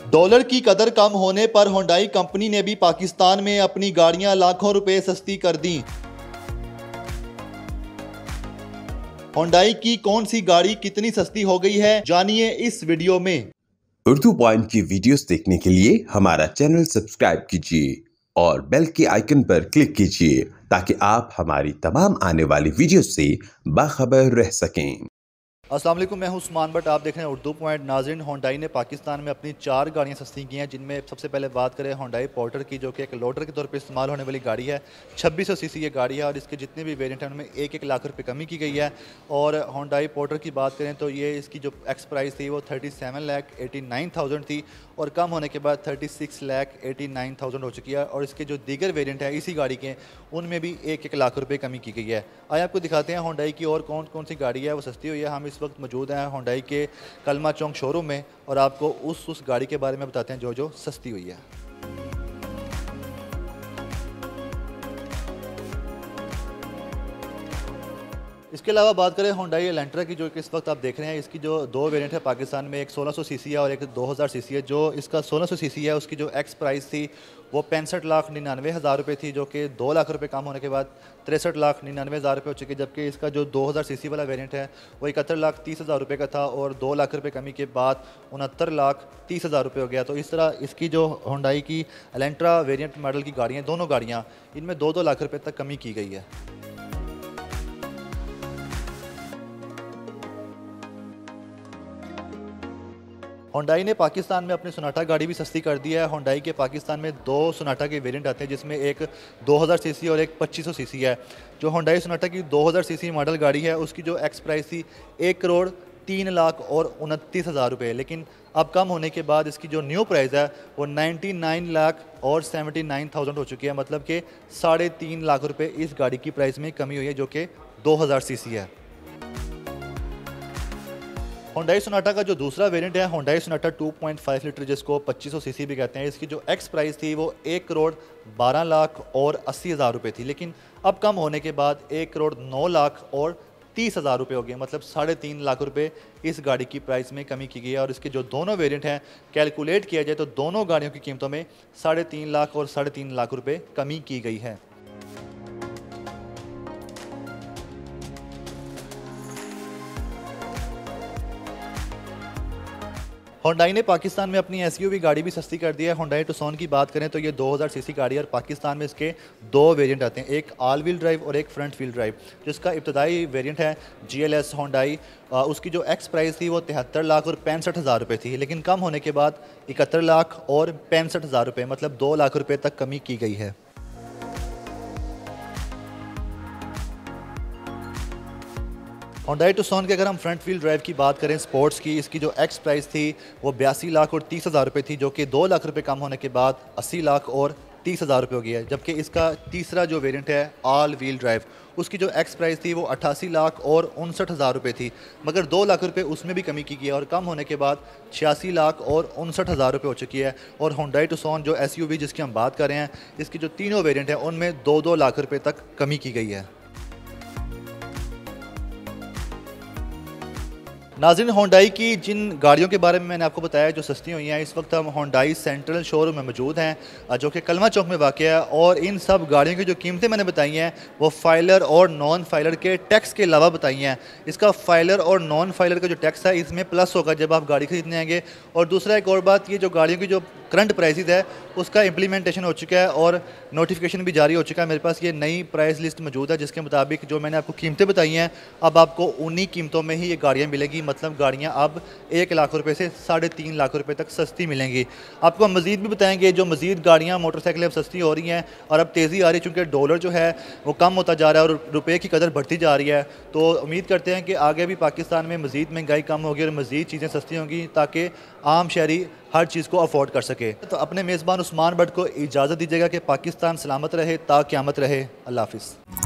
Dollar की कदर कम होने पर हुंडई कंपनी ने भी पाकिस्तान में अपनी गाड़ियां लाखों रुपए सस्ती कर दी। हुंडई की कौन सी गाड़ी कितनी सस्ती हो गई है, जानिए इस वीडियो में। उर्दू पॉइंट की वीडियोस देखने के लिए हमारा चैनल सब्सक्राइब कीजिए और बेल के आइकन पर क्लिक कीजिए ताकि आप हमारी तमाम आने वाली वीडियोस से बाखबर रह सकें। अस्सलाम वालेकुम, मैं हूं उस्मान बट आप देख रहे हैं उर्दू पॉइंट। नाज़रीन, हुंडई ने पाकिस्तान में अपनी 4 गाड़ियां सस्ती की हैं, जिनमें सबसे पहले बात करें हुंडई पोर्टर की, जो कि एक लोडर के तौर पे इस्तेमाल होने वाली गाड़ी है। 2600 सीसी ये गाड़ी है और इसके जितने भी वेरिएंट हैं उनमें 1-1 लाख रुपये कमी की गई है। और हुंडई पोर्टर की बात करें तो ये इसकी जो एक्स प्राइस थी वो 37,89,000 थी और कम होने के बाद 36,89,000 हो चुकी है। और इसके जो दीगर वेरिएंट है इसी गाड़ी के, उनमें भी 1-1 लाख रुपये कमी की गई है। आइए आपको दिखाते हैं हुंडई की और कौन कौन सी गाड़ी है वो सस्ती हुई है। हम इस वक्त मौजूद हैं हुंडई के कलमा चौक शोरूम में और आपको उस गाड़ी के बारे में बताते हैं जो सस्ती हुई है। इसके अलावा बात करें हुंडई एलेंट्रा की, जो कि इस वक्त आप देख रहे हैं, इसकी जो 2 वेरिएंट है पाकिस्तान में, एक 1600 सीसी है और एक 2000 सीसी है। जो इसका 1600 सीसी है उसकी जो एक्स प्राइस थी वो 65,99,000 रुपये थी, जो कि 2 लाख रुपये कम होने के बाद 63,99,000 रुपये हो चुकी है। जबकि इसका जो 2000 सीसी वाला वेरिएंट है वो 71,30,000 रुपये का था और 2 लाख रुपये कमी के बाद 69,30,000 रुपये हो गया। तो इस तरह इसकी जो हुंडई की एलेंट्रा वेरिएंट मॉडल की गाड़ियाँ, दोनों गाड़ियाँ, इनमें 2-2 लाख रुपये तक कमी की गई है। हुंडई ने पाकिस्तान में अपनी सोनाटा गाड़ी भी सस्ती कर दी है। हुंडई के पाकिस्तान में 2 सोनाटा के वेरिएंट आते हैं, जिसमें एक 2000 सीसी और एक 2500 सीसी है। जो हुंडई सोनाटा की 2000 सीसी मॉडल गाड़ी है उसकी जो एक्स प्राइस थी 1,03,29,000 रुपये, लेकिन अब कम होने के बाद इसकी जो न्यू प्राइस है वो 99,79,000 हो चुकी है। मतलब कि 3.5 लाख रुपये इस गाड़ी की प्राइस में कमी हुई है, जो कि 2000 सीसी है। हुंडई सोनाटा का जो दूसरा वेरिएंट है हुंडई सोनाटा 2.5 लीटर, जिसको 2500 सीसी भी कहते हैं, इसकी जो एक्स प्राइस थी वो 1,12,80,000 रुपये थी, लेकिन अब कम होने के बाद 1,09,30,000 रुपये हो गए। मतलब 3.5 लाख रुपये इस गाड़ी की प्राइस में कमी की गई है। और इसके जो दोनों वेरिएंट हैं कैलकुलेट किया जाए तो दोनों गाड़ियों की कीमतों में 3.5 लाख और 3.5 लाख रुपये कमी की गई है। हुंडई ने पाकिस्तान में अपनी एसयूवी गाड़ी भी सस्ती कर दी है। हुंडई टुक्सन की बात करें तो ये 2000 सीसी गाड़ी है और पाकिस्तान में इसके 2 वेरिएंट आते हैं, एक ऑल व्हील ड्राइव और एक फ्रंट व्हील ड्राइव। जिसका इब्तदाई वेरिएंट है GLS हुंडई, उसकी जो एक्स प्राइस थी वो 73 लाख और 65,000 रुपये थी, लेकिन कम होने के बाद 71 लाख और 65,000 रुपये, मतलब 2 लाख रुपये तक कमी की गई है। हुंडई टुक्सन के अगर हम फ्रंट व्हील ड्राइव की बात करें स्पोर्ट्स की, इसकी जो एक्स प्राइस थी वो 82 लाख और 30,000 रुपये थी, जो कि 2 लाख रुपये कम होने के बाद 80 लाख और 30,000 रुपये हो गया है। जबकि इसका तीसरा जो वेरिएंट है ऑल व्हील ड्राइव, उसकी जो एक्स प्राइस थी वो 88 लाख और 59,000 रुपये थी, मगर 2 लाख रुपये उसमें भी कमी की गई है और कम होने के बाद 86 लाख और 59,000 रुपये हो चुकी है। और हुंडई टुक्सन जो SUV जिसकी हम बात कर रहे हैं, इसकी जो तीनों वेरिएंट हैं उनमें 2-2 लाख रुपये तक कमी की गई है। नाज़रीन, हुंडई की जिन गाड़ियों के बारे में मैंने आपको बताया जो सस्ती हुई हैं, इस वक्त हम हुंडई सेंट्रल शोरूम में मौजूद हैं, जो कि कलमा चौक में वाक़ है। और इन सब गाड़ियों की जो कीमतें मैंने बताई हैं वो फाइलर और नॉन फाइलर के टैक्स के अलावा बताई हैं। इसका फाइलर और नॉन फाइलर का जो टैक्स है इसमें प्लस होगा जब आप गाड़ी खरीदने आएंगे। और दूसरा एक और बात, ये जो गाड़ियों की जो करंट प्राइसेस है उसका इम्प्लीमेंटेशन हो चुका है और नोटिफिकेशन भी जारी हो चुका है। मेरे पास ये नई प्राइस लिस्ट मौजूद है, जिसके मुताबिक जो मैंने आपको कीमतें बताई हैं अब आपको उन्हीं कीमतों में ही ये गाड़ियाँ मिलेगी। मतलब गाड़ियाँ अब 1 लाख रुपये से 3.5 लाख रुपये तक सस्ती मिलेंगी। आपको हम मज़ीद भी बताएंगे जो मज़ीद गाड़ियाँ मोटरसाइकिलें अब सस्ती हो रही हैं और अब तेज़ी आ रही है, चूँकि डॉलर जो है वो कम होता जा रहा है और रुपये की कदर बढ़ती जा रही है। तो उम्मीद करते हैं कि आगे भी पाकिस्तान में मज़ीद महंगाई कम होगी और मज़ीद चीज़ें सस्ती होंगी ताकि आम शहरी हर चीज़ को अफोर्ड कर सके। तो अपने मेज़बान उस्मान बट को इजाज़त दीजिएगा कि पाकिस्तान सलामत रहे, ता क़यामत रहे। अल्लाह हाफ़िज़।